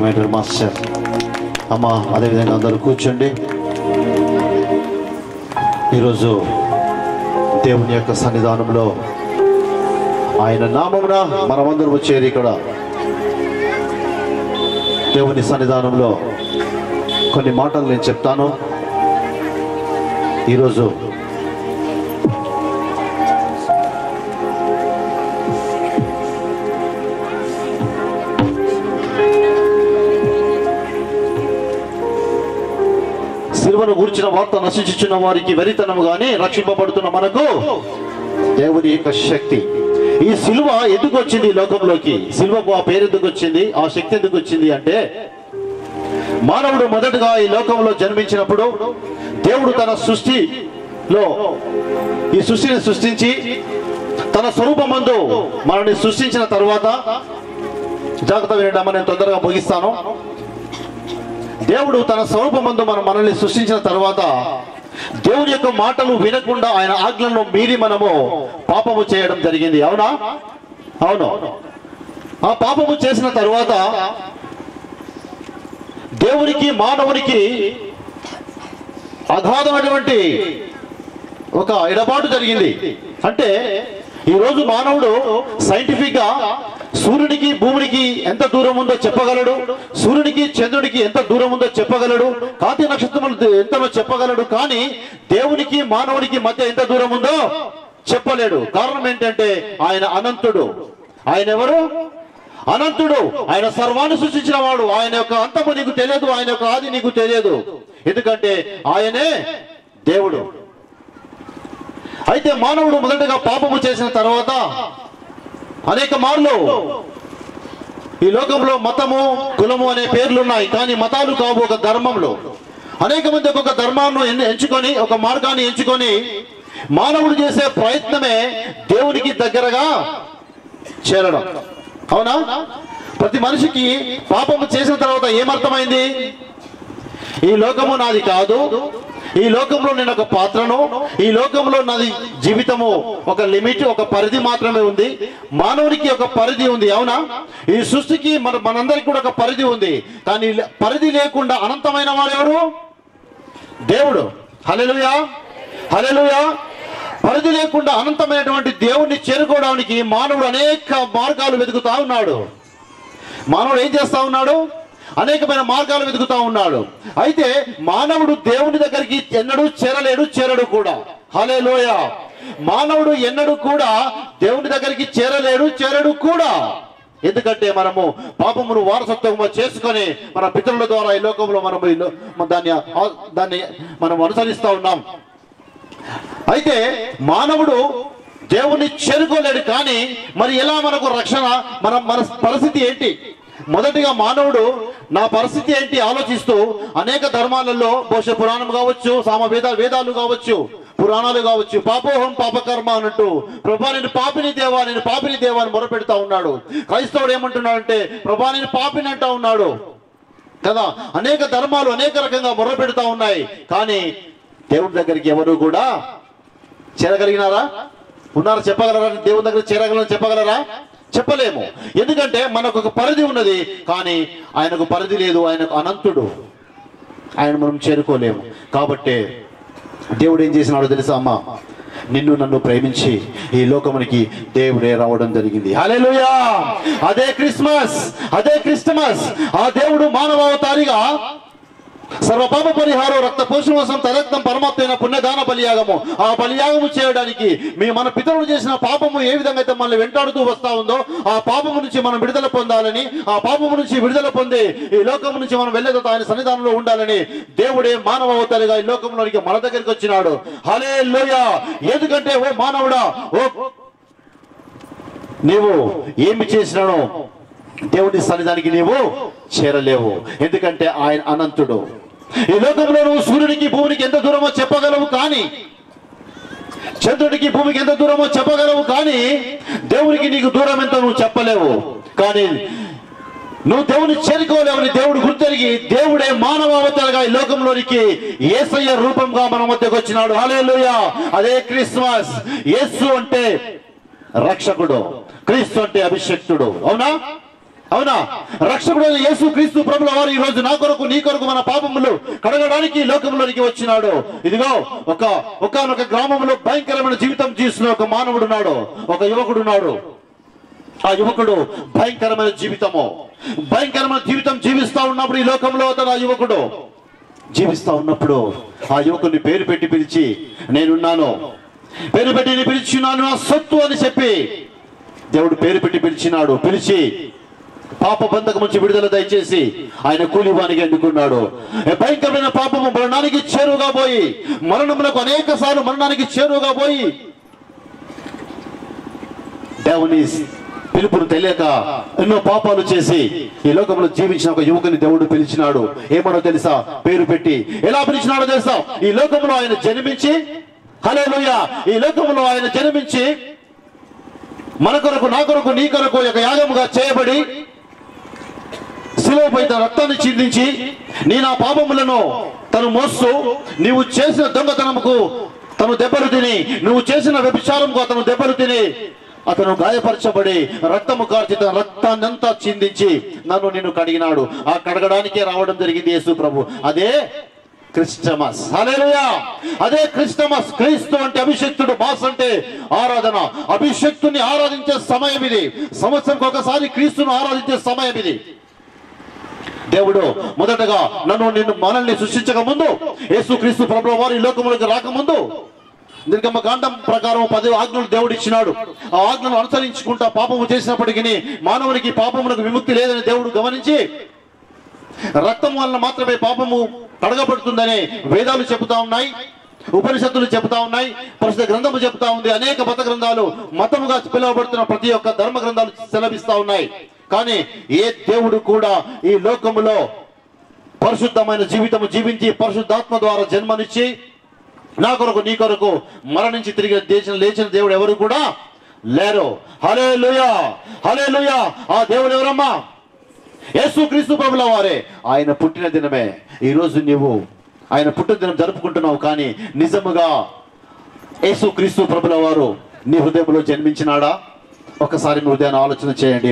My master. అమ్మ అదేవిధంగా అందరూ కూర్చోండి. ఈరోజు దేవుని యొక్క సన్నిధానంలో ఆయన నామమున మనమందరూ చేరి ఇక్కడ దేవుని సన్నిధానంలో కొన్ని మాటలు నేను చెప్తాను. ఈరోజు సిలువను గూర్చిన వార్త నశించుచున్న వారికి వెరితనము గాని రక్షింపబడుతున్న మనకు దేవుని యొక్క శక్తి. ఈ సిలువ ఎందుకు వచ్చింది ఈ లోకంలోకి? సిలువకు ఆ పేరు ఎందుకు వచ్చింది? ఆ శక్తి ఎందుకు వచ్చింది అంటే, మానవుడు మొదటగా ఈ లోకంలో జన్మించినప్పుడు దేవుడు తన సృష్టిలో ఈ సృష్టిని సృష్టించి తన స్వరూపమందు మనల్ని సృష్టించిన తరువాత, జాగ్రత్త వినడమ్మా, నేను తొందరగా ముగిస్తాను. దేవుడు తన స్వరూపమందు మనల్ని సృష్టించిన తర్వాత దేవుని యొక్క మాటలు వినకుండా ఆయన ఆజ్ఞలను మీరి మనము పాపము చేయడం జరిగింది. అవునా? అవును. ఆ పాపము చేసిన తరువాత దేవునికి మానవునికి అగాధమైనటువంటి ఒక ఎడబాటు జరిగింది. అంటే ఈరోజు మానవుడు సైంటిఫిక్ గా సూర్యునికి భూమికి ఎంత దూరం ఉందో చెప్పగలడు, సూర్యునికి చంద్రుడికి ఎంత దూరం ఉందో చెప్పగలడు, కాంతి నక్షత్రములు ఎంతలో చెప్పగలడు. కానీ దేవునికి మానవునికి మధ్య ఎంత దూరం ఉందో చెప్పలేడు. కారణం ఏంటంటే ఆయన అనంతుడు. ఆయన ఎవరు? అనంతుడు. ఆయన సర్వాన్ని సృష్టించిన వాడు. ఆయన యొక్క అంతము నీకు తెలియదు, ఆయన యొక్క ఆది నీకు తెలియదు. ఎందుకంటే ఆయనే దేవుడు. అయితే మానవుడు మొదటగా పాపము చేసిన తర్వాత అనేక మార్లు ఈ లోకంలో మతము, కులము అనే పేర్లు ఉన్నాయి. కానీ మతాలు కావు. ఒక ధర్మంలో అనేక మంది ఒక్కొక్క ధర్మాన్ని ఎంచుకొని, ఒక మార్గాన్ని ఎంచుకొని మానవుడు చేసే ప్రయత్నమే దేవునికి దగ్గరగా చేరడం. అవునా? ప్రతి మనిషికి పాపము చేసిన తర్వాత ఏమర్థమైంది? ఈ లోకము నాది కాదు, ఈ లోకంలో నేను ఒక పాత్రను, ఈ లోకంలో నాది జీవితము ఒక లిమిట్, ఒక పరిధి మాత్రమే ఉంది. మానవునికి ఒక పరిధి ఉంది. అవునా? ఈ సృష్టికి మనందరికి కూడా ఒక పరిధి ఉంది. కానీ పరిధి లేకుండా అనంతమైన వారెవరు? దేవుడు. హల్లెలూయా, హల్లెలూయా. పరిధి లేకుండా అనంతమైనటువంటి దేవుణ్ణి చేరుకోవడానికి మానవుడు అనేక మార్గాలు వెతుకుతా ఉన్నాడు. మానవుడు ఏం చేస్తా ఉన్నాడు? అనేకమైన మార్గాలు వెతుకుతా ఉన్నాడు. అయితే మానవుడు దేవుని దగ్గరికి ఎన్నడూ చేరడు కూడా. హల్లెలూయా. మానవుడు ఎన్నడూ కూడా దేవుని దగ్గరికి చేరడు కూడా. ఎందుకంటే మనము పాపమును వారసత్వంగా చేసుకొని మన పితరుల ద్వారా ఈ లోకంలో మనము దాన్ని మనం అనుసరిస్తా ఉన్నాం. అయితే మానవుడు దేవుణ్ణి చేరుకోలేడు. కానీ మరి ఎలా మనకు రక్షణ? మన పరిస్థితి ఏంటి? మొదటిగా మానవుడు నా పరిస్థితి ఏంటి ఆలోచిస్తూ అనేక ధర్మాలలో, బహుశా పురాణం కావచ్చు, వేదాలు కావచ్చు, పురాణాలు కావచ్చు, పాపోహం పాపకర్మ అన్నట్టు ప్రభా నేను పాపిని దేవా, నేను పాపిని దేవా అని మొరపెడతా ఉన్నాడు. క్రైస్తవుడు ఏమంటున్నాడంటే ప్రభా నేను పాపిని అంటా ఉన్నాడు కదా. అనేక ధర్మాలు అనేక రకంగా మొరపెడతా ఉన్నాయి. కానీ దేవుడి దగ్గరికి ఎవరు కూడా చేరగలిగినారా? ఉన్నారా? చెప్పగలరా? దేవుని దగ్గర చేరగలరా? చెప్పగలరా? చెప్పలేము. ఎందుకంటే మనకు ఒక పరిధి ఉన్నది. కానీ ఆయనకు పరిధి లేదు. ఆయనకు అనంతుడు. ఆయన మనం చేరుకోలేము. కాబట్టి దేవుడు ఏం చేసినాడో తెలుసా అమ్మా? నిన్ను నన్ను ప్రేమించి ఈ లోకమునికి దేవుడే రావడం జరిగింది. హల్లెలూయా. అదే క్రిస్మస్. ఆ దేవుడు మానవావతారిగా సర్వపాప పరిహారం రక్త పోషణ కోసం తరక్తం పరమాత్మైన పుణ్యదాన బలియాగము. ఆ బలియాగము చేయడానికి మన పితరులు చేసిన పాపము ఏ విధంగా అయితే మనల్ని వెంటాడుతూ వస్తా ఉందో ఆ పాపము నుంచి మనం విడుదల పొందాలని, ఆ పాపము నుంచి విడుదల పొంది ఈ లోకము నుంచి మనం వెళ్ళేదా ఆయన సన్నిధానంలో ఉండాలని దేవుడే మానవ అవతారిగా ఈ లోకంలోనికి మన దగ్గరికి వచ్చినాడు. హల్లెలూయా. ఎందుకంటే ఓ మానవుడా, నీవు ఏమి చేసినానో దేవుని సన్నిధానికి నీవు చేరలేవు. ఎందుకంటే ఆయన అనంతుడు. ఈ లోకంలో నువ్వు సూర్యునికి భూమికి ఎంత దూరమో చెప్పగలవు, కానీ చంద్రుడికి భూమికి ఎంత దూరమో చెప్పగలవు, కానీ దేవునికి నీకు దూరం ఎంతో నువ్వు చెప్పలేవు. కానీ నువ్వు దేవుని చేరుకోలేవని దేవుడు గుర్తెరిగి దేవుడే మానవ అవతారంగా ఈ లోకంలోనికి యేసయ్య రూపంగా మన మధ్యకు వచ్చినాడు. హల్లెలూయా. అదే క్రిస్మస్. యేసు అంటే రక్షకుడు, క్రీస్తు అంటే అభిషక్తుడు. అవునా? అవునా? రక్షకుడైన యేసు క్రీస్తు ప్రభుల వారు ఈ రోజు నా కొరకు నీ కొరకు మన పాపములు కడగడానికి లోకంలోనికి వచ్చినాడు. ఇదిగో ఒకానొక గ్రామంలో భయంకరమైన జీవితం జీవిస్తున్న ఒక మానవుడు ఉన్నాడు, ఒక యువకుడు ఉన్నాడు. ఆ యువకుడు భయంకరమైన జీవితం జీవిస్తా ఉన్నప్పుడు ఈ లోకంలో ఆ యువకుడు జీవిస్తా ఉన్నప్పుడు ఆ యువకుడిని పేరు పెట్టి పిలిచి, నేనున్నాను, పేరు పెట్టి పిలిచినాను నా సొత్తు అని చెప్పి దేవుడు పేరు పెట్టి పిలిచినాడు. పిలిచి పాప బంధకం నుంచి విడుదల దయచేసి ఆయన కూలివానికి ఎన్నుకున్నాడు. భయంకరమైన పాపము మరణానికి చేరువుగా పోయి, మరణములకు అనేక సార్లు మరణానికి చేరువుగా పోయి దేవుని పిలుపును తెలియక ఎన్నో పాపాలు చేసి ఈ లోకంలో జీవించిన ఒక యువకుని దేవుడు పిలిచినాడు. ఏమనో తెలుసా? పేరు పెట్టి. ఎలా పిలిచినాడో తెలుసా? ఈ లోకంలో ఆయన జన్మించి, హల్లెలూయా, ఈ లోకంలో ఆయన జన్మించి మన కొరకు నా కొరకు నీ కొరకు ఒక యాగముగా చేయబడి శిలువపై తన రక్తాన్ని చిందించి నీ నా పాపములను తను మోస్తూ, నీవు చేసిన దొంగతనముకు తను దెబ్బలు తిని, నువ్వు చేసిన వ్యభిచారముకు అతను దెబ్బలు తిని, అతను గాయపరచబడి రక్తము కార్చి తన రక్తాన్నంతా చిందించి నన్ను నిన్ను కడిగినాడు. ఆ కడగడానికే రావడం జరిగింది యేసు ప్రభు. అదే క్రిస్టమస్. హల్లెలూయా, అదే క్రిస్టమస్. క్రీస్తు అంటే అభిషక్తుడు, మాస్ అంటే ఆరాధన. అభిషక్తుని ఆరాధించే సమయం ఇది. సంవత్సరంకి ఒకసారి క్రీస్తును ఆరాధించే సమయం ఇది. దేవుడు మొదటగా మనల్ని సృష్టించక ముందు, యేసు క్రీస్తు ప్రభువు వారు ఈ లోకములకు రాకముందు నిర్గమ కాండం ప్రకారం 10 ఆజ్ఞలు దేవుడు ఇచ్చినాడు. ఆ ఆజ్ఞలు అనుసరించుకుంటా పాపము చేసినప్పటికీ మానవునికి పాపములకు విముక్తి లేదని దేవుడు గమనించి రక్తం వలన మాత్రమే పాపము కడగబడుతుందని వేదాలు చెబుతా ఉన్నాయి, ఉపనిషత్తులు చెబుతా ఉన్నాయి, పరిశుద్ధ గ్రంథము చెబుతా ఉంది. అనేక మత గ్రంథాలు, మతముగా పిలువబడుతున్న ప్రతి ఒక్క ధర్మ గ్రంథాలు సెలవిస్తా ఉన్నాయి. కానీ ఏ దేవుడు కూడా ఈ లోకములో పరిశుద్ధమైన జీవితము జీవించి పరిశుద్ధాత్మ ద్వారా జన్మనిచ్చి నా కొరకు నీ కొరకు మరణించి తిరిగి లేచిన దేవుడు ఎవరు కూడా లేరు. హల్లెలూయా, హల్లెలూయా. ఆ దేవుడు ఎవరమ్మా? యేసు క్రీస్తు ప్రభుల వారే. ఆయన పుట్టిన దినమే ఈ రోజు నీవు ఆయన పుట్టిన దినం జరుపుకుంటున్నావు. కానీ నిజముగా యేసు క్రీస్తు ప్రభుల వారు నీ హృదయంలో జన్మించినాడా? ఒకసారి మీ హృదయాన్ని ఆలోచన చేయండి.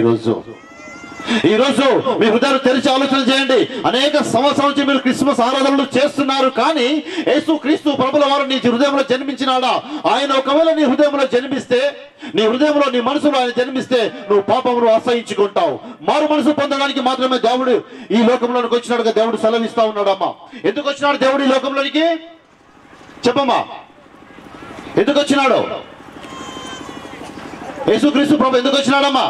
ఈ రోజు మీ హృదయాలు తెరిచి ఆలోచన చేయండి. అనేక సంవత్సరాల నుంచి మీరు క్రిస్మస్ ఆరాధనలు చేస్తున్నారు, కానీ యేసు క్రీస్తు ప్రభుల వారు నీ హృదయంలో జన్మించినాడా? ఆయన ఒకవేళ నీ హృదయంలో జన్మిస్తే, నీ హృదయంలో నీ మనసులో ఆయన జన్మిస్తే నువ్వు పాపమును అసహించుకుంటావు. మారు మనసు పొందడానికి మాత్రమే దేవుడు ఈ లోకంలోనికి వచ్చినాడుగా దేవుడు సెలవిస్తా ఉన్నాడమ్మా. ఎందుకు వచ్చినాడు దేవుడు ఈ లోకంలోనికి? చెప్పమ్మా, ఎందుకు వచ్చినాడు యేసు క్రీస్తు ప్రభు? ఎందుకు వచ్చినాడమ్మా?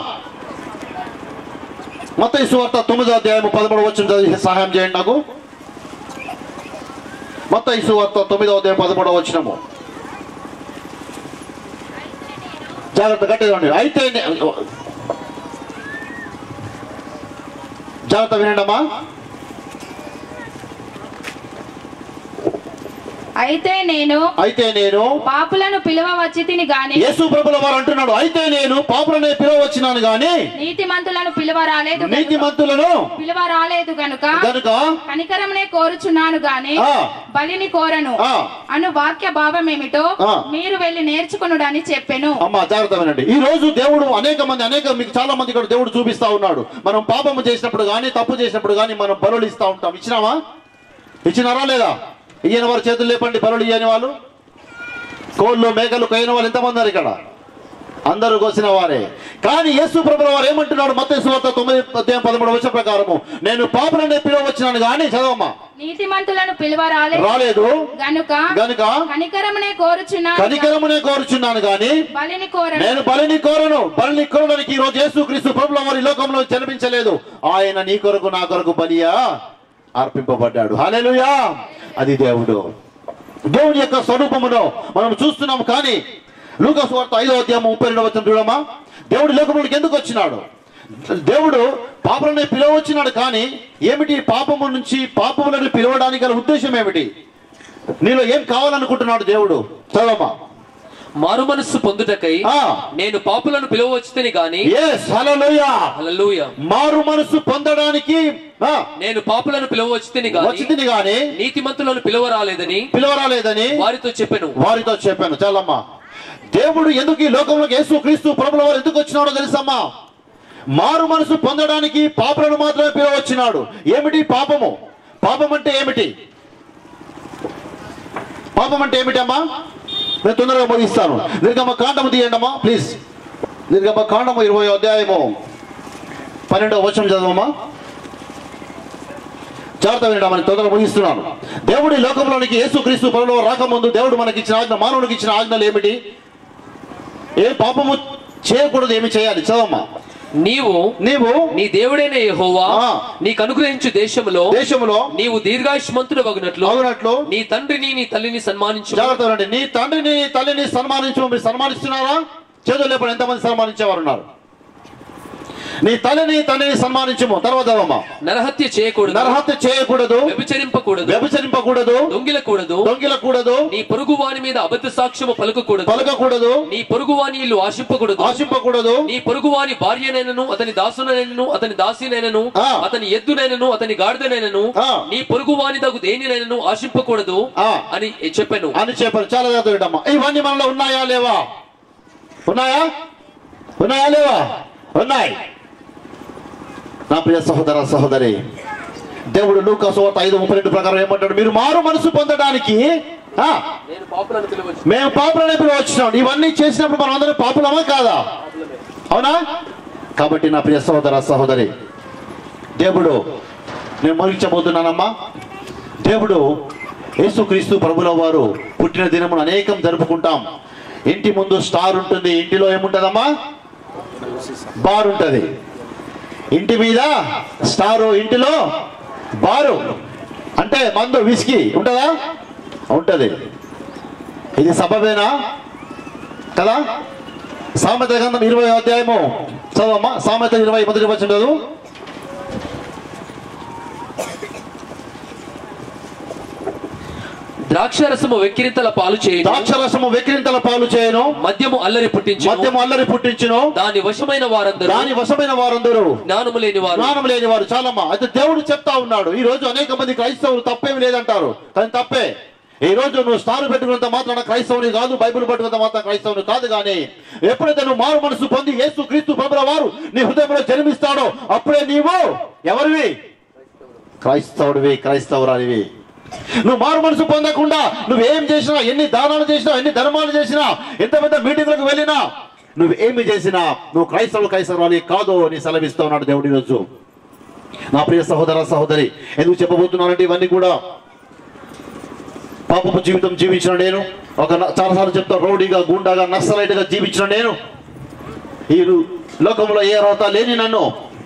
మత్తయి సువార్త 9వ అధ్యాయం 13వ వచనం చదివి సహాయం చేయండి నాకు. మత్తయి సువార్త 9వ అధ్యాయం 13వ వచనము. జాగ్రత్త, గట్టిగా అయితే జాగ్రత్త వినండి అమ్మా. అయితే నేను పాపులను పిలువవచ్చి తిని గాని, యేసు ప్రభుల వారు అంటున్నాడు, అయితే నేను పాపులను పిలువవచ్చినాను గాని నీతిమంతులను పిలువరాలేదు గనుక కనికరమునే కోరుచున్నాను గాని బలిని కోరను అను వాక్య భావం ఏమిటో మీరు వెళ్ళి నేర్చుకొనుడని చెప్పెను. అమ్మా జాగ్రత్త వినండి. ఈ రోజు దేవుడు మీకు చాలా మంది కూడా దేవుడు చూపిస్తా ఉన్నాడు. మనం పాపము చేసినప్పుడు గానీ, తప్పు చేసినప్పుడు గానీ మనం బలులు ఇస్తా ఉంటాం. ఇచ్చినారా లేదా? ఇయ్యని వారు చేతులు లేపండి. బలులు ఇయ్యని వాళ్ళు, కోళ్ళు మేకలు కోయిన వాళ్ళు ఎంతమంది ఉన్నారు ఇక్కడ? అందరూ కోసిన వారే. కానీ యేసు ప్రభుల వారు ఏమంటున్నాడు? మత్తయి సువార్త 9:13 వచనం ప్రకారము, నేను పాపులను పిలువవచ్చినాను గాని, చదవమ్మా, నీతిమంతులను పిలువరాలేదు గనుక కనికరమునే కోరుచున్నాను గాని నేను బలిని కోరను. బలిని కోరడానికి ఈ రోజు యేసు క్రీస్తు ప్రభుల వారు ఈ లోకంలో జన్మించలేదు. ఆయన నీ కొరకు నా కొరకు బలియా అర్పింపబడ్డాడు. హల్లెలూయా. అది దేవుడి యొక్క స్వరూపమును మనం చూస్తున్నాము. కానీ లూకా సువార్త 5వ అధ్యాయం 32వ వచనం చూడమ్మా. దేవుడు లోకములోకి ఎందుకు వచ్చినాడు? దేవుడు పాపములను పిలవచ్చినాడు. కానీ ఏమిటి? పాపములను పిలవడానికి గల ఉద్దేశం ఏమిటి? నీలో ఏం కావాలనుకుంటున్నాడు దేవుడు? చదవమ్మా. మారు మనస్సు పొందుటకై నేను పాపులను పిలువవచ్చితిని గాని, హల్లెలూయా, మారు మనస్సు పొందడానికి నేను పాపులను పిలువవచ్చితిని గాని నీతిమంతులను పిలువరాలేదని వారితో చెప్పాను. చాలమ్మా. దేవుడు ఎందుకు ఈ లోకంలోకి యేసు క్రీస్తు ప్రభుల వారు ఎందుకు వచ్చినాడో తెలుసమ్మా? మారు మనసు పొందడానికి పాపులను మాత్రమే పిలవచ్చినాడు. ఏమిటి పాపము? పాపం అంటే ఏమిటి? పాపం అంటే ఏమిటమ్మా? నేను తొందరగా ముగిస్తాను. నిర్గమ కాండము తీయండి అమ్మా ప్లీజ్. నిర్గమ కాండము 20వ అధ్యాయము 12వ వచనం చదవమ్మా. జాగ్రత్త వినడం, తొందరగా ముగిస్తున్నాను. దేవుడి లోకంలోనికి యేసుక్రీస్తు ప్రభువు రాకముందు దేవుడు మనకి ఇచ్చిన ఆజ్ఞ, మానవునికి ఇచ్చిన ఆజ్ఞలు ఏమిటి? ఏ పాపము చేయకూడదు, ఏమి చేయాలి? చదవమ్మా. నీవు నీ దేవుడైన యెహోవా నీకు అనుగ్రహించు దేశములో నీవు దీర్ఘాయుష్మంతుడు అగునట్లు నీ తండ్రిని నీ తల్లిని సన్మానించు. జాగ్రత్త, నీ తండ్రిని నీ తల్లిని సన్మానించు. మీరు సన్మానిస్తున్నారా? చేతులు లేపండి ఎంతమంది సన్మానించేవారు ఉన్నారు? నీ తల్లిని తండ్రిని సన్మానించము. తర్వాత నరహత్య చేయకూడదు, వ్యభిచరింపకూడదు, దొంగిలకూడదు, నీ పొరుగు వాని మీద అబద్ధ సాక్ష్యము పలకకూడదు, నీ పొరుగు వాని ఇల్లు ఆశింపకూడదు, నీ పొరుగు వాని భార్యనైనను అతని దాసునైనను అతని దాసినైనను అతని ఎద్దునైనను అతని గాడిదనైనను నీ పొరుగు వాని దగు దేనినైనను ఆశింపకూడదు అని చెప్పాను. చాలా జాగ్రత్తగా. ఇవన్నీ మనలో ఉన్నాయా లేవా? ఉన్నాయా లేవా? ఉన్నాయి. నా ప్రియ సహోదర సహోదరి, దేవుడు లూకా సువార్త 5:32 ప్రకారం ఏమంటాడు? మీరు మారు మనసు పొందడానికి మేము పాపులనే పిలవచ్చినాం. ఇవన్నీ చేసినప్పుడు మనం అందరం పాపులమా కాదా? అవునా? కాబట్టి నా ప్రియ సహోదర సహోదరి, దేవుడు, నేను ముగించబోతున్నానమ్మా, దేవుడు యేసుక్రీస్తు ప్రభుల వారు పుట్టిన దినమును అనేకం జరుపుకుంటాం. ఇంటి ముందు స్టార్ ఉంటుంది, ఇంటిలో ఏముంటదమ్మా? బార్ ఉంటుంది. ఇంటి మీద స్టారు, ఇంటిలో బారు. అంటే మందు, విస్కీ ఉంటుందా? ఉంటుంది. ఇది సబబేనా కదా? సామెత గ్రంథం 20వ అధ్యాయము చదవమ్మా. సామెత 20 మొదటి వచనం చదువు. ద్రాక్షరసము వెక్కిరింతల పాలు చేయను, మద్యము అల్లరి పుట్టించును, దాని వశమైన వారందరూ జ్ఞానము లేనివారు. చాలమ్మా. అయితే దేవుడు చెప్తా ఉన్నాడు, ఈ రోజు అనేక మంది క్రైస్తవులు తప్పేమి లేదంటారు, కానీ తప్పే. ఈ రోజు నువ్వు స్టార్ పెట్టుకున్నంత మాత్రాన క్రైస్తవుని కాదు, బైబిల్ పట్టుకున్నంత మాత్రం క్రైస్తవుని కాదు. కానీ ఎప్పుడైతే నువ్వు మారు మనసు పొంది యేసుక్రీస్తు ప్రభుల వారు నీ హృదయంలో జన్మిస్తాడో అప్పుడే నీవు ఎవరివి? క్రైస్తవుడివి, క్రైస్తవురాలివి. నువ్వు మారు మనసు పొందకుండా నువ్వేం చేసినా, ఎన్ని దానాలు చేసినా, ఎన్ని ధర్మాలు చేసినా, ఎంత పెద్ద మీటింగ్లకు వెళ్ళినా, నువ్వు ఏమి చేసినా నువ్వు క్రైస్తవురాలి కాదు అని సెలవిస్తా ఉన్నాడు దేవుడి రోజు. నా ప్రియ సహోదర సహోదరి, ఎందుకు చెప్పబోతున్నానంటే ఇవన్నీ కూడా పాపపు జీవితం జీవించిన నేను, చాలాసార్లు చెప్తా, రౌడీగా, గుండాగా, నక్సలైట్గా జీవించిన నేను, ఈ లోకంలో ఏ అర్హత లేని నన్ను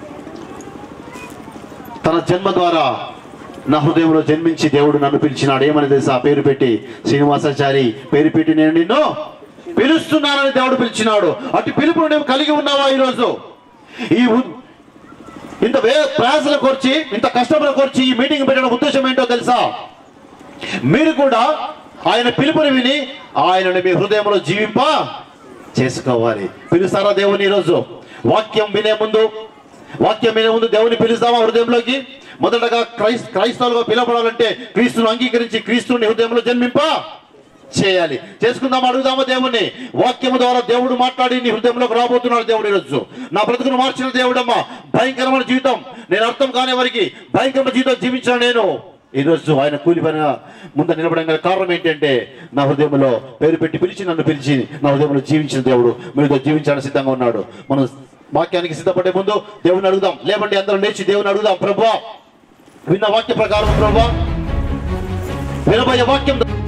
తన జన్మ ద్వారా నా హృదయంలో జన్మించి దేవుడు నన్ను పిలిచినాడు. ఏమని తెలుసా? పేరు పెట్టి, శ్రీనివాసాచారి పేరు పెట్టి నేను నిన్ను పిలుస్తున్నానని దేవుడు పిలిచినాడు. అటు పిలుపును నేను కలిగి ఉన్నావా? ఈరోజు ఇంత ప్రయాసల కొర్చి, ఇంత కష్టముల కొర్చి ఈ మీటింగ్ పెట్టిన ఉద్దేశం ఏంటో తెలుసా? మీరు కూడా ఆయన పిలుపుని విని ఆయనని మీ హృదయంలో జీవింప చేసుకోవాలి. పిలుస్తారా దేవుని? ఈరోజు వాక్యం వినే ముందు దేవుని పిలుస్తామా హృదయంలోకి? మొదటగా క్రైస్తవులుగా పిలవడాలంటే క్రీస్తును అంగీకరించి క్రీస్తుని హృదయంలో జన్మింప చేయాలి. చేసుకుందామా? అడుగుదామా దేవుణ్ణి? వాక్యము ద్వారా దేవుడు మాట్లాడి నీ హృదయంలోకి రాబోతున్నాడు దేవుడు. ఈరోజు నా బ్రతుకును మార్చిన దేవుడమ్మా. భయంకరమైన జీవితం, నేను అర్థం కాని వారికి భయంకరమైన జీవితం జీవించిన నేను ఈరోజు ఆయన కూలిపోయిన ముందు నిలబడడానికి కారణం ఏంటంటే నా హృదయంలో పేరు పెట్టి నన్ను పిలిచి నా హృదయంలో జీవించిన దేవుడు మీతో జీవించాలని సిద్ధంగా ఉన్నాడు. మనం వాక్యానికి సిద్ధపడే ముందు దేవుని అడుగుదాం. లేవండి, అందరం లేచి దేవుని అడుగుదాం. ప్రభువా, విన్న వాక్య ప్రకారం ప్రభువా, వినబోయే వాక్యం